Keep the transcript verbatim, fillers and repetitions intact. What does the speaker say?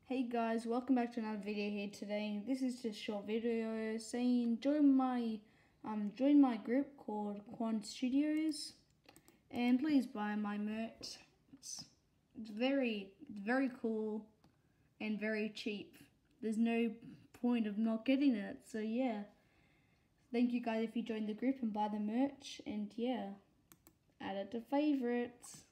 Hey guys, welcome back to another video here today. This is just a short video saying join my um join my group called Quan Studios, and please buy my merch. It's, it's very very cool and very cheap. There's no point of not getting it. So yeah, thank you guys if you join the group and buy the merch, and yeah, add it to favorites.